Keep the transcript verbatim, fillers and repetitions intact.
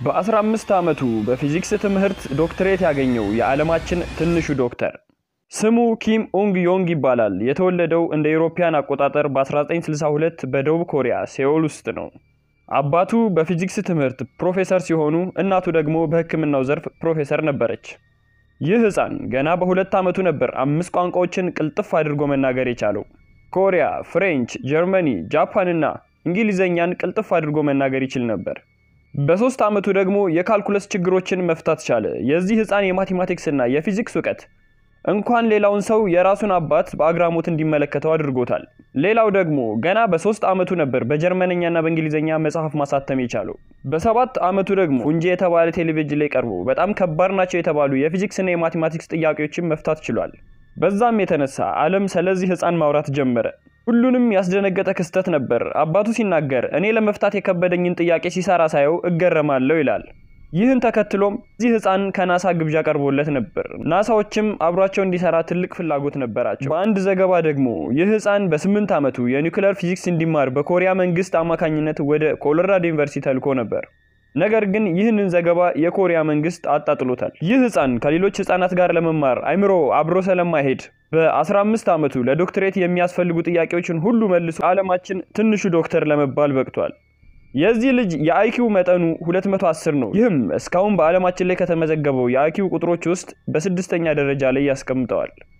በ15 ዓመቱ በፊዚክስ ትምህርት ዶክተሬት ያገኘው የዓለማችን ትንሹ ዶክተር ስሙ ኪም ኡንግ ዮንግ ይባላል። የተወለደው እንደ ኢሮፒያን አቆጣጠር በ1962 በደቡብ ኮሪያ ሴኦል ውስጥ ነው። አባቱ በፊዚክስ ትምህርት ፕሮፌሰር ሲሆኑ እናቱ ደግሞ በሕክምናው ዘርፍ ፕሮፌሰር ነበረች። ይህ ህፃን ገና በሁለት ዓመቱ ነበር አምስት ቋንቋዎችን ቅልጥፍ አድርጎ መናገር የቻለው። ኮሪያ፣ ፍሬንች፣ ጀርመኒ፣ ጃፓንና እንግሊዘኛን ቅልጥፍ አድርጎ መናገር ይችል ነበር። በሶስት ዓመቱ ደግሞ የካልኩለስ ችግሮችን መፍታት ቻለ። የዚህ ህፃን የማቴማቲክስ እና የፊዚክስ ዕውቀት እንኳን ሌላውን ሰው የራሱን አባት በአግራሞት እንዲመለከተው አድርጎታል። ሌላው ደግሞ ገና በሶስት ዓመቱ ነበር በጀርመንኛና በእንግሊዘኛ መጽሐፍ ማሳተም የቻለው። በሰባት ዓመቱ ደግሞ ፉንጂ የተባለ ቴሌቪዥን ላይ ቀርቦ በጣም ከባድ ናቸው የተባሉ የፊዚክስ እና የማቴማቲክስ ጥያቄዎችን መፍታት ችሏል። በዛም የተነሳ ዓለም ስለዚህ ህፃን ማውራት ጀመረ። ሁሉንም ያስደነገጠ ክስተት ነበር። አባቱ ሲናገር እኔ ለመፍታት የከበደኝን ጥያቄ ሲሰራ ሳየው እገረማለሁ ይላል። ይህን ተከትሎም እዚህ ህፃን ከናሳ ግብዣ ቀርቦለት ነበር። ናሳዎችም አብሯቸው እንዲሰራ ትልቅ ፍላጎት ነበራቸው። በአንድ ዘገባ ደግሞ ይህ ህፃን በስምንት ዓመቱ የኒውክሌር ፊዚክስ እንዲማር በኮሪያ መንግስት አማካኝነት ወደ ኮሎራዶ ዩኒቨርሲቲ ተልኮ ነበር። ነገር ግን ይህንን ዘገባ የኮሪያ መንግስት አጣጥሎታል። ይህ ህፃን ከሌሎች ህፃናት ጋር ለመማር አይምሮ አብሮ ስለማይሄድ በ15 ዓመቱ ለዶክተሬት የሚያስፈልጉ ጥያቄዎችን ሁሉ መልሶ ዓለማችን ትንሹ ዶክተር ለመባል በቅቷል። የዚህ ልጅ የአይኪው መጠኑ ሁለት መቶ አስር ነው። ይህም እስካሁን በዓለማችን ላይ ከተመዘገበው የአይኪው ቁጥሮች ውስጥ በስድስተኛ ደረጃ ላይ ያስቀምጠዋል።